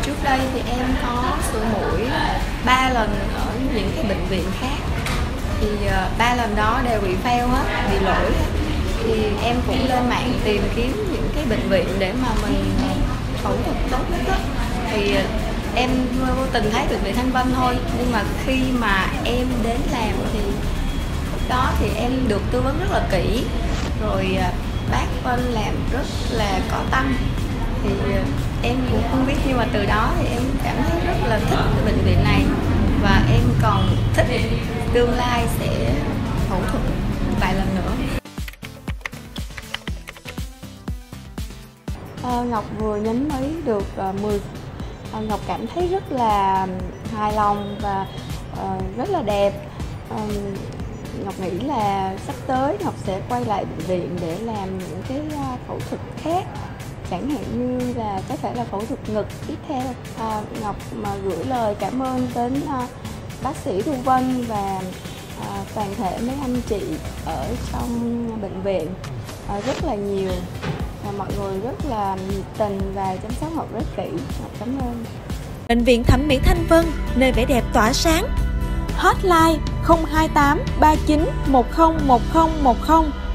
Trước đây thì em có sửa mũi 3 lần ở những cái bệnh viện khác. Thì 3 lần đó đều bị fail hết, bị lỗi hết. Thì em cũng lên mạng tìm kiếm những cái bệnh viện để mà mình phẫu thuật tốt nhất á. Thì em vô tình thấy bệnh viện Thanh Vân thôi. Nhưng mà khi mà em đến làm thì lúc đó thì em được tư vấn rất là kỹ. Rồi bác Vân làm rất là có tâm. Thì em cũng không biết, nhưng mà từ đó thì em cảm thấy rất là thích cái bệnh viện này. Và em còn thích tương lai sẽ phẫu thuật vài lần nữa. Ngọc vừa nhấn mấy được 10. Ngọc cảm thấy rất là hài lòng và rất là đẹp. Ngọc nghĩ là sắp tới Ngọc sẽ quay lại bệnh viện để làm những cái phẫu thuật khác, chẳng hạn như là có thể là phẫu thuật ngực tiếp theo. Ngọc mà gửi lời cảm ơn đến bác sĩ Thu Vân và toàn thể mấy anh chị ở trong bệnh viện rất là nhiều. Mọi người rất là nhiệt tình và chăm sóc Ngọc rất kỹ. Ngọc cảm ơn. Bệnh viện Thẩm mỹ Thanh Vân, nơi vẻ đẹp tỏa sáng. Hotline 028 39 10 10 10.